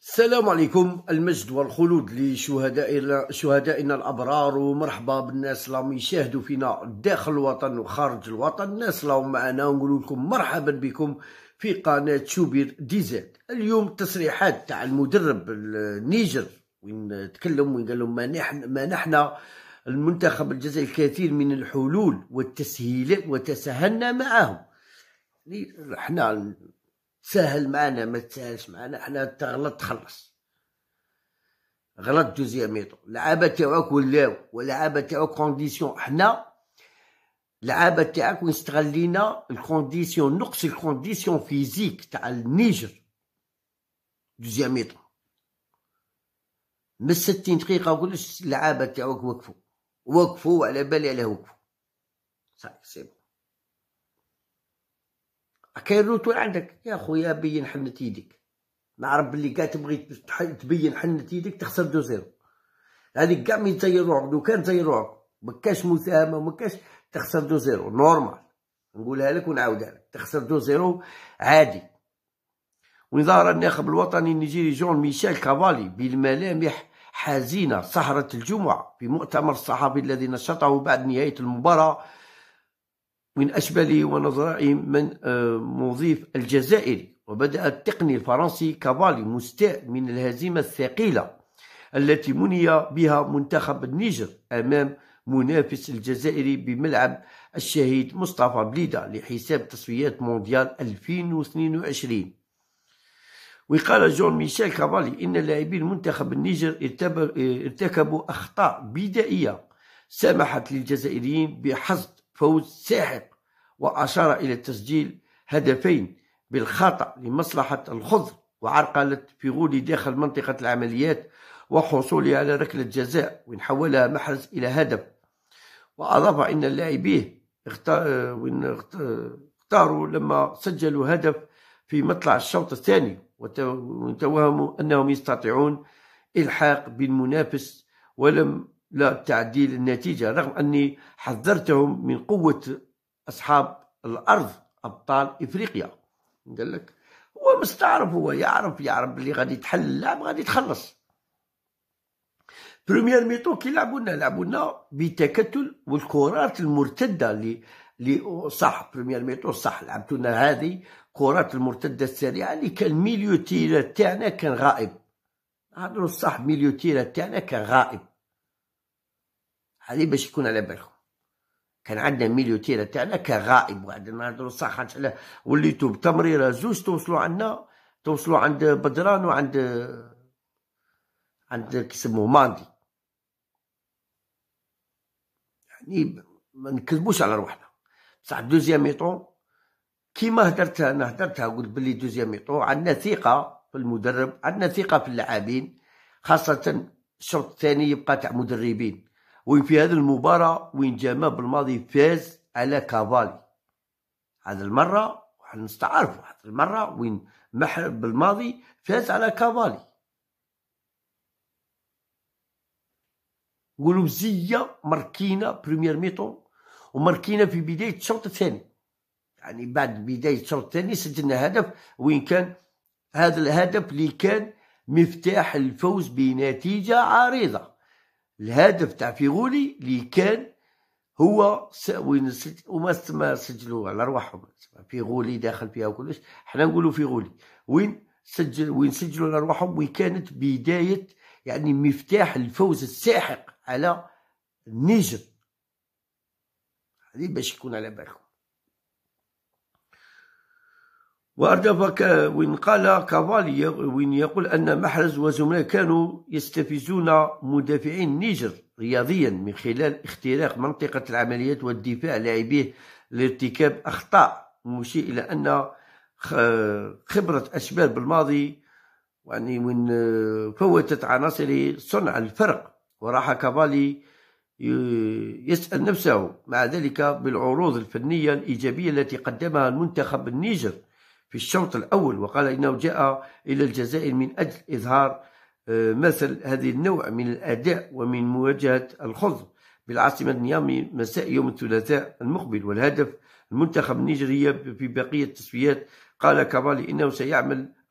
السلام عليكم. المجد والخلود لشهدائنا الأبرار، ومرحبا بالناس اللي يشاهدوا فينا داخل الوطن وخارج الوطن. الناس اللي معنا نقول لكم مرحبا بكم في قناة شوبير دي زاد. اليوم تصريحات تاع المدرب النيجر وين تكلم وين قال لهم ما نحن المنتخب الجزائري الكثير من الحلول والتسهيلات وتساهلنا معهم. احنا تساهل معنا ما تساهلش معنا، احنا تغلط تخلص. غلط دوزيام ميطو، اللعابه تاعك واللعابه تاعك كونديسيون. احنا اللعابه تاعك وين استغلينا الكونديسيون، نقص الكونديسيون فيزيك تاع النيجر. دوزيام ميطو من 60 دقيقه وكلش اللعابه تاعك وقفوا وعلى بالي على وقفوا. صافي سي بون. كاين روتور عندك يا خويا، بين حنة يديك. نعرف بلي كاع تبغي تبين حنة يديك تخسر 2-0. هذيك كاع مين تزيروك، لو كان تزيروك مكاش مساهمة ومكاش تخسر 2-0 نورمال. نقولها لك ونعاودها لك، تخسر 2-0 عادي. ونظهر الناخب الوطني النيجيري جون ميشيل كافالي بالملامح حزينة سهرة الجمعة في مؤتمر الصحفي الذي نشطه بعد نهاية المباراة من أشبال ونظرائي من مضيف الجزائري. وبدأ التقني الفرنسي كافالي مستاء من الهزيمة الثقيلة التي مني بها منتخب النيجر أمام منافس الجزائري بملعب الشهيد مصطفى بليدة لحساب تصفيات مونديال 2022. وقال جون ميشيل كافالي إن لاعبي المنتخب النيجر ارتكبوا أخطاء بدائية سمحت للجزائريين بحصد فوز ساحق، وأشار إلى تسجيل هدفين بالخطأ لمصلحة الخضر وعرقلة فيغولي داخل منطقة العمليات وحصوله على ركلة جزاء وإن حولها محرز إلى هدف. وأضاف إن اللاعبين اختاروا لما سجلوا هدف في مطلع الشوط الثاني وتوهموا أنهم يستطيعون إلحاق بالمنافس ولم لا تعديل النتيجة، رغم أني حذرتهم من قوة أصحاب الأرض أبطال إفريقيا. قال لك هو مستعرف، هو يعرف اللي غادي تحل اللعب غادي تخلص. بريمير ميطو كي لعبونا بتكتل والكرات المرتدة اللي صح. بريمير ميطو صح لعبتونا هذه كرات المرتدة السريعة اللي كان ميليو تيرا تاعنا كان غائب. هادرو صح، ميليو تيرا تاعنا كان غائب. هذه باش يكون على بالكم، كان عندنا ميليو تيرا تاعنا كغائب. وعندنا نهضروا صح على وليتو بتمريره زوج توصلوا عند بدران عند كيسموه ماندي. يعني ما نكذبوش على روحنا. بصح دوزيام ميطون كيما هدرتها قلت بلي دوزيام ميطون عندنا ثقه في المدرب، عندنا ثقه في اللاعبين، خاصه الشوط الثاني يبقى تاع مدربين. وين في هذه المباراة وين جاما بالماضي فاز على كافالي. هذه المرة نستعرفوا، هذه المرة وين بالماضي فاز على كافالي. نقولوا زية مركينا بريمير ميطون ومركينا في بداية الشوط الثاني. يعني بعد بداية الشوط الثاني سجلنا هدف وين كان هذا الهدف اللي كان مفتاح الفوز بنتيجة عريضة. الهدف تاع فيغولي اللي كان هو وين وما سجلوا على رواحهم. فيغولي داخل فيها وكلش، حنا نقولوا فيغولي وين سجلوا على رواحهم، وين كانت بداية يعني مفتاح الفوز الساحق على النيجر. هذه باش يكون على بالكم. وأردف وين قال كافالي وين يقول أن محرز وزملائه كانوا يستفزون مدافعين النيجر رياضيا من خلال اختراق منطقة العمليات والدفاع لاعبيه لارتكاب أخطاء، مشير إلى أن خبرة أشبال بالماضي يعني وين فوتت عناصر صنع الفرق. وراح كافالي يسأل نفسه مع ذلك بالعروض الفنية الإيجابية التي قدمها المنتخب النيجر في الشوط الأول، وقال إنه جاء إلى الجزائر من أجل إظهار مثل هذه النوع من الأداء ومن مواجهة الخضر بالعاصمة نيامي مساء يوم الثلاثاء المقبل. والهدف المنتخب النيجيري في بقية التصفيات. قال كافالي إنه سيعمل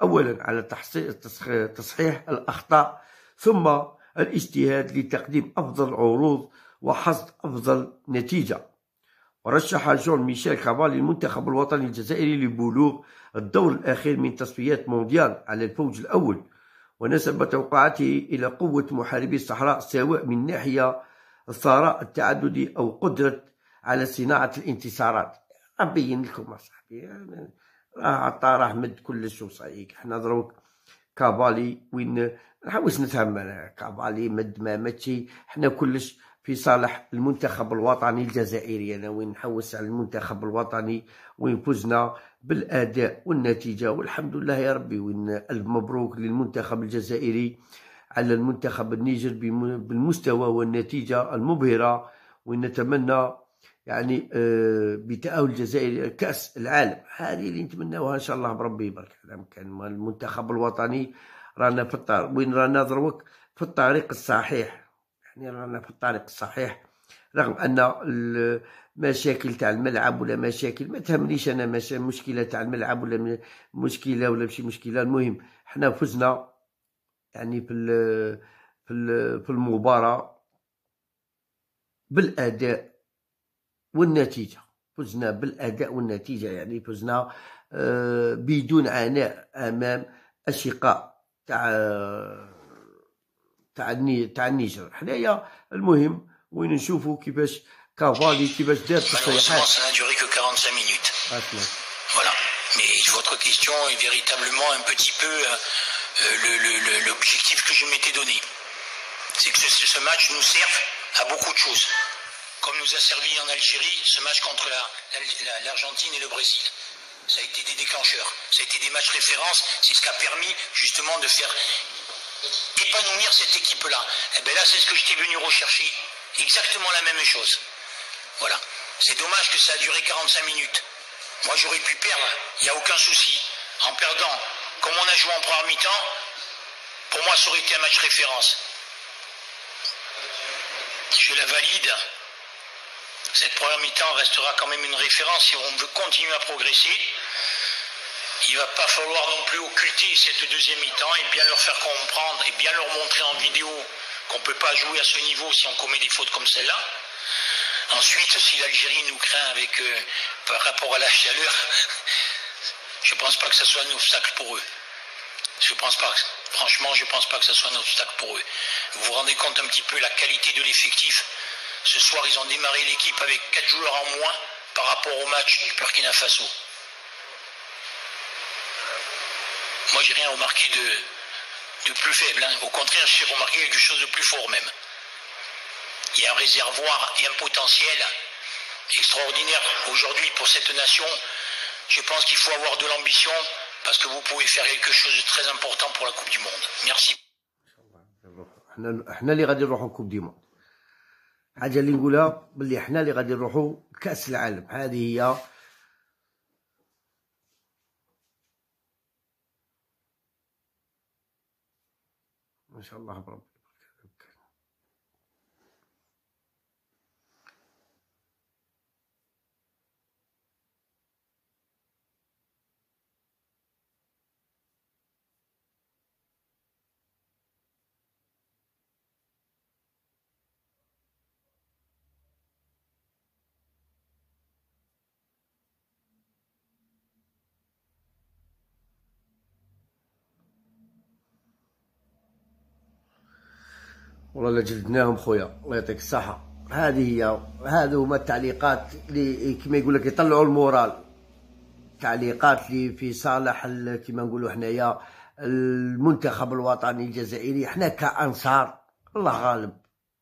أولا على تصحيح الأخطاء، ثم الاجتهاد لتقديم أفضل عروض وحصد أفضل نتيجة. ورشح جون ميشيل كافالي المنتخب الوطني الجزائري لبلوغ الدور الأخير من تصفيات مونديال على الفوز الأول، ونسب توقعاته إلى قوة محاربي الصحراء سواء من ناحية الثراء التعددي أو قدرة على صناعة الانتصارات. أبين لكم أصاحبي راه مد كلش وصايك. حنا دروك كافالي وين نحوس نفهم كافالي مد ما مدشي، حنا كلش في صالح المنتخب الوطني الجزائري. أنا وين نحوس على المنتخب الوطني وين فزنا بالأداء والنتيجة والحمد لله يا ربي. وين ألف مبروك للمنتخب الجزائري على المنتخب النيجر بالمستوى والنتيجة المبهرة، ونتمنى يعني بتأهل الجزائر كأس العالم. هذه اللي نتمناوها إن شاء الله بربي يبارك. كان المنتخب الوطني رانا في الطريق، وين رانا دروك في الطريق الصحيح، يعني رانا في الطريق الصحيح رغم أن المشاكل تاع الملعب ولا مشاكل ما تهمنيش أنا، مشكلة تاع الملعب ولا مشكلة ولا ماشي مشكلة. المهم حنا فزنا يعني في المباراة بالأداء والنتيجة. فزنا بالأداء والنتيجة، يعني فزنا بدون عناء أمام الشقاء تاع النيجر. حنايا المهم وين نشوفوا كيفاش كافالي كيفاش دار تصريحات. Voilà. Mais votre question est véritablement un petit peu l'objectif que je m'étais donné. C'est que ce match nous serve à beaucoup de choses. Comme nous a servi en Algérie, ce match contre l'Argentine et le Brésil. Ça a été des déclencheurs. Ça a été des matchs références. C'est ce qui a permis justement de faire épanouir cette équipe-là. Et bien là, c'est ce que j'étais venu rechercher. Exactement la même chose. Voilà. C'est dommage que ça a duré 45 minutes. Moi, j'aurais pu perdre. Il n'y a aucun souci. En perdant, comme on a joué en première mi-temps, pour moi, ça aurait été un match référence. Je la valide. Cette première mi-temps restera quand même une référence si on veut continuer à progresser. Il ne va pas falloir non plus occulter cette deuxième mi-temps et bien leur faire comprendre et bien leur montrer en vidéo qu'on ne peut pas jouer à ce niveau si on commet des fautes comme celle-là. Ensuite, si l'Algérie nous craint avec, par rapport à la chaleur, je ne pense pas que ce soit un obstacle pour eux. Franchement, je ne pense pas que ce soit un obstacle pour eux. Vous vous rendez compte un petit peu la qualité de l'effectif. Ce soir, ils ont démarré l'équipe avec 4 joueurs en moins par rapport au match du Burkina Faso. Moi, j'ai rien remarqué de plus faible. Hein. Au contraire, j'ai remarqué quelque chose de plus fort même. Il y a un réservoir et un potentiel extraordinaire aujourd'hui pour cette nation. Je pense qu'il faut avoir de l'ambition parce que vous pouvez faire quelque chose de très important pour la Coupe du Monde. Merci. احنا اللي غادي نروحوا كوب دي موند. حاجه اللي نقولها باللي احنا اللي غادي نروحوا كاس العالم. هذه هي ما شاء الله بربي. والله لا جلدناهم خويا، الله يعطيك الصحة. هذه هي، هذو هما التعليقات اللي كما يقول لك يطلعوا المورال. تعليقات اللي في صالح كما نقولوا حنايا المنتخب الوطني الجزائري. حنا كأنصار الله غالب،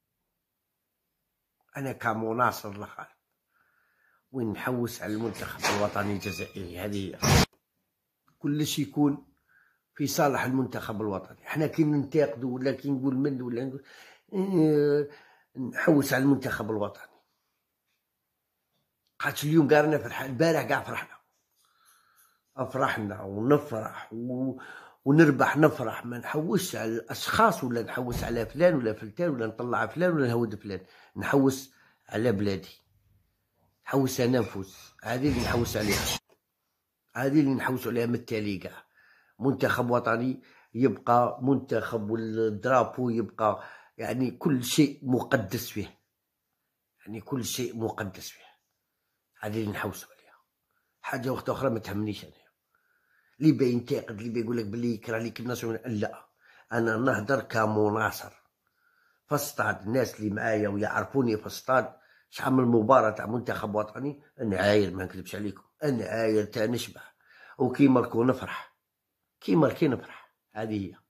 أنا كمناصر الله غالب، وين نحوس على المنتخب الوطني الجزائري. هذه هي، كلش يكون في صالح المنتخب الوطني. حنا كي ننتقدوا ولا كي نقول من ولا نقول نحوس على المنتخب الوطني. خاطش اليوم قارنا فرحان، البارح كاع فرحنا ونفرح ونربح نفرح. ما نحوسش على الاشخاص ولا نحوس على فلان ولا فلتان ولا نطلع فلان ولا نهود فلان. نحوس على بلادي، نحوس على نفوس. هذه اللي نحوس عليها، هذه اللي نحوس عليها من التالي كاع. منتخب وطني يبقى منتخب، والدرابو يبقى، يعني كل شيء مقدس فيه، يعني كل شيء مقدس فيه. هذه اللي نحوسوا عليها. حاجه وقت اخرى ما تهمنيش انا، اللي بينتقد اللي بيقول لك بلي يكره ليك الناس، لا، انا نهضر كمناصر في السطاد. الناس اللي معايا ويعرفوني في السطاد، شحال من مباراة تاع منتخب وطني نعاير، ما نكذبش عليكم، نعاير تا نشبع، وكيما نكون نفرح، كيما كي نفرح. هذه هي.